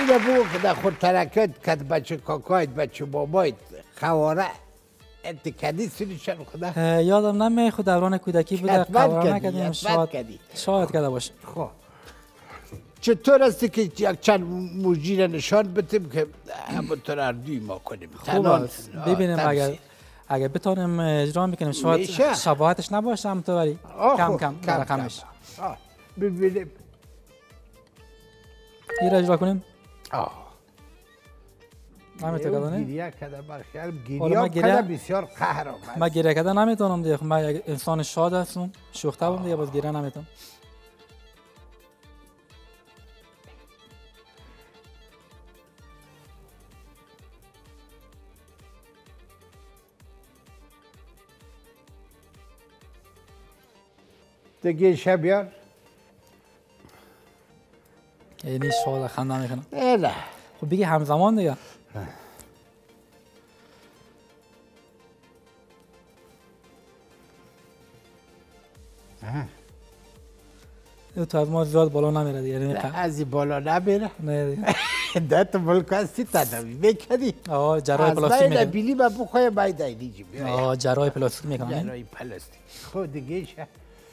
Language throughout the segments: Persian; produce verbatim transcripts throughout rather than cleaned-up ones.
اینه بگو که در خود ترکت کد بچه کاکایت بچه بابایت خواره انت کدی سریشن خدا یادم نمی خود دوران کودکی بوده خواره نکردیم شاید شاید کده باشه. خب چطور است که یک چند موجی را نشان بدیم که همونطور اردوی ما کنیم؟ خوب است ببینیم اگر اگر بتونیم اجرا میکنیم شاید شباهتش نباشه همونطوری کم کم رقمش ببینیم این را اجرا کنیم؟ آه نمیتونه کنه؟ گریه کده برخیار گریه کده بسیار قهرم است. من گریه کده نمیتونم دیگه من انسان شاد هستم شوخته بودم دیگه باز گریه نمیتونم. دیگه شب بیار یعنی شاد خنده میکنم نه خب بگی همزمان دیگه تو از ما زیاد بالا نمیره دیگه از این بالا نمیره؟ نه دیگه ده تو ملک هستی تداوی میکنی؟ آه جراح پلاستیک میکنم از بیلی من بخواه باید دایدی جی آه جراح پلاستیک میکنم جراح پلاستیک خود دیگه شه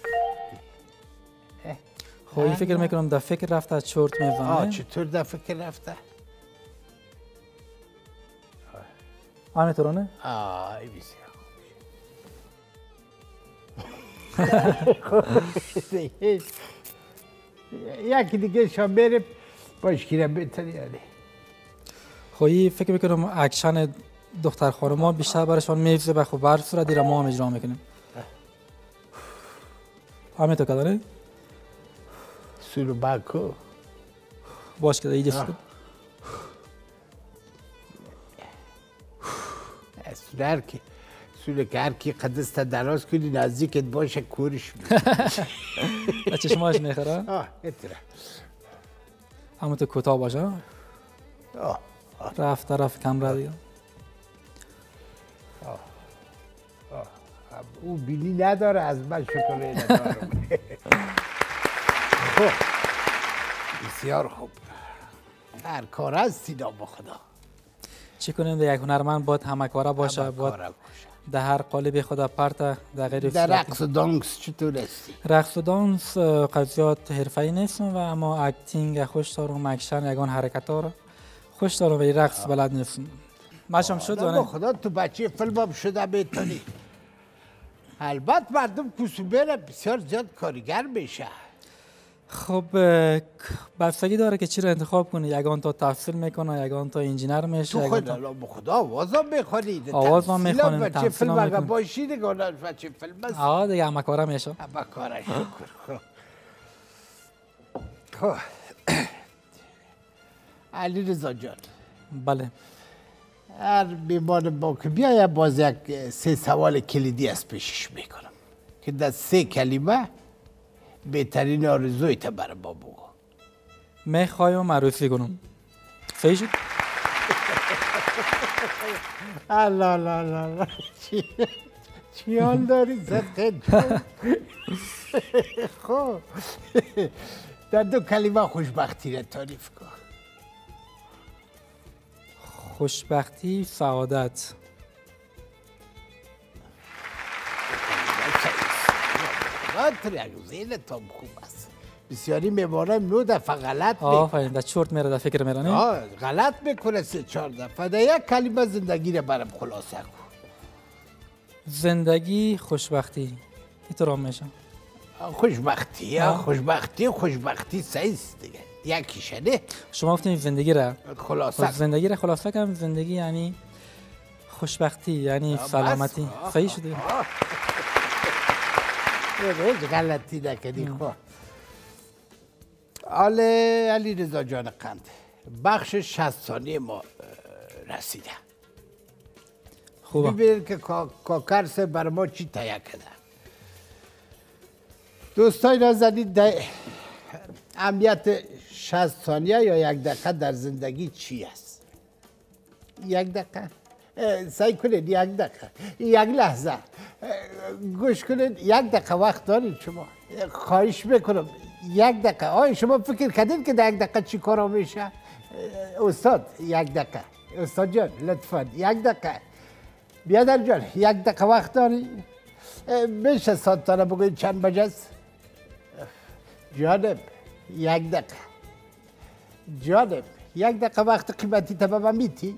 خب این فکر میکنم در فکر رفته چرت میزنه آه چطور در فکر رفته؟ همینطورانه؟ آه ای بسیار یکی دیگه شام بریم باش گیرم بهتری یعنی خب این فکر میکنم اکشن دختر خانما بیشتر برشان میفزه و خب بر صورت دیره ما هم اجرا میکنیم همینطور که داره؟ سولو باکو باش که ایجا سکن سولو هر کی سولو که هر کی قدست دراز کنی نزدیکت باشه کورش میده چشماش میخوره؟ آه اتره همونطور کوتاه باشه آه رفت رفت کم را دیگه آه آه او بینی نداره از من شکره ندارم خوب بسیار خوب هر کار هستی نام خدا چی کنیم در یک هنرمند باید همکاره باشه باید در هر قالب خدا پرت در غیر در رقص و دانس چطور هستی؟ رقص و دانس قضیات حرفه‌ای نیستم و اما اکتینگ خوش دارم اکشن یگان حرکت‌ها رو خوش دارم ولی رقص بلد نیستم ماشم شد نه خدا تو بچه فیلم هم شده میتونی البته مردم کوسوبه بسیار زیاد کارگر میشه خب بستگی داره که چی رو انتخاب کنی یگان تا تفسیر میکنه یگان تا انجینر میشه تو خود الان خدا آوازم میخونی آوازم میخونیم بچه فیلم اگه باشی دیگه بچه فیلم است آه دیگه همه کاره میشه همه کاره شکر خب علی رضا جان بله هر بیمار با که بیای باز یک سه سوال کلیدی از پیشش میکنم که در سه کلمه بهترین آرزویت برای ما بگو میخوایم عروسی کنم صحیح شد؟ الله الله الله چی حال داری صدقه جون خب در دو کلمه خوشبختی را تعریف کن خوشبختی سعادت خاطر یک زیل تام خوب است بسیاری میبارم نو دفعه غلط میکنه آفرین در چرت میره در فکر میره نه؟ آه غلط میکنه سه چهار دفعه در یک کلمه زندگی رو برام خلاصه کن زندگی خوشبختی اینطور هم میشه خوشبختی یا خوشبختی خوشبختی سیست دیگه یکیشه نه شما گفتین زندگی را خلاصه زندگی را خلاصه کنم زندگی یعنی خوشبختی یعنی سلامتی صحیح شده هیچ غلطی نکنی خواه آل علی رضا جان قند بخش شصت ثانیه ما رسیده خوبه ببینید که کاکرس بر ما چی تهیه کرده دوستای نازنین در اهمیت شصت ثانیه یا یک دقیقه در زندگی چی است یک دقیقه سعی کنید یک دقیقه یک لحظه گوش کنید یک دقیقه وقت دارید شما خواهش میکنم یک دقیقه آیا شما فکر کردید که در یک دقیقه چی کارا میشه استاد یک دقیقه استاد جان لطفا یک دقیقه بیادر جان یک دقیقه وقت داری؟ میشه سانتانه بگوید چند بجه است؟ جانب یک دقیقه جانب یک دقیقه وقت قیمتی تا به من میتی؟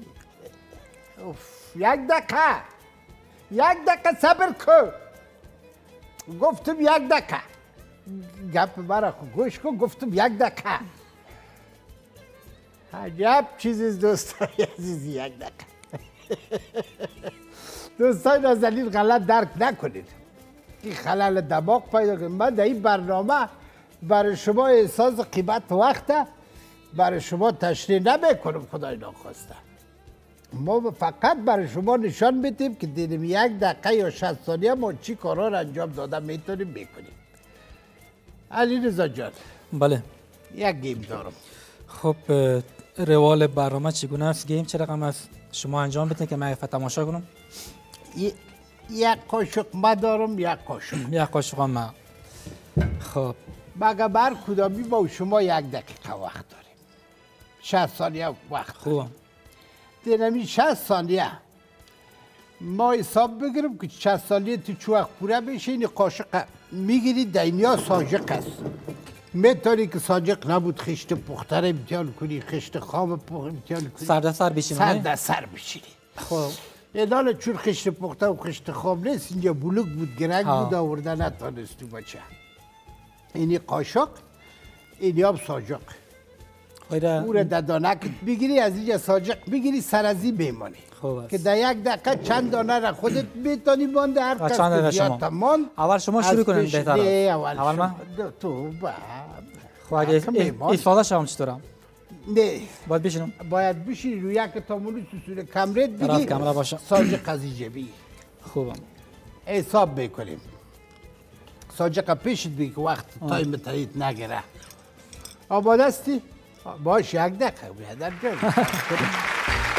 یک دقیقه یک دقیقه صبر کن گفتم یک دقیقه گپ مرا خود گوش کن گفتم یک دقیقه عجب چیزی دوستای عزیزی یک دقیقه دوستای نازنین غلط درک نکنید این خلل دماغ پیدا کنید من در این برنامه برای شما احساس قیمت وقته برای شما تشریح نمیکنم خدای ناخواسته ما فقط برای شما نشان بدیم که دیدیم یک دقیقه یا شصت ثانیه ما چی کارا رو انجام داده میتونیم بکنیم علی رضا جان بله یک گیم دارم خب روال برنامه چگونه است گیم چه رقم است شما انجام بدین که من تماشا کنم یک قاشق ما دارم یک قاشق یک قاشق ما خب مگه بر کدامی با شما یک دقیقه وقت داریم شصت ثانیه وقت خوب دینمی شصت ثانیه ما حساب بگیرم که شصت ثانیه تو چه وقت پوره بشه این قاشق میگیری دینیا ساجق است میتونی که ساجق نبود خشت پخته رو امتحان کنی خشت خام پخته امتحان کنی سر در سر بشینی سر در سر بشینی خب ایدان چون خشت پخته و خشت خام نیست اینجا بلوک بود گرنگ ها. بود آورده نتانستی بچه اینی قاشق اینی هم ساجق خیره او را در دانکت بگیری از اینجا ساجق بگیری سرازی بیمانی خوب است که در یک دقیقه چند دانه را خودت میتونی مانده هر و کس چند دانه که زیاد شما؟ تمان اول شما شروع کنین بهتر است. اول, اول من؟ شما. تو با خب اگه حتی میمان. ایستاده شوم چطورم نه باید بشینم باید بشی روی یک تامونی سوسول کمرت طرف بگی کمره باشه. ساجق از اینجا بگی خوبم حساب بکنیم ساجق پیشت بگی که وقت تایم تایید نگیره آباد هستی؟ باش یک دقیقه بیادر جان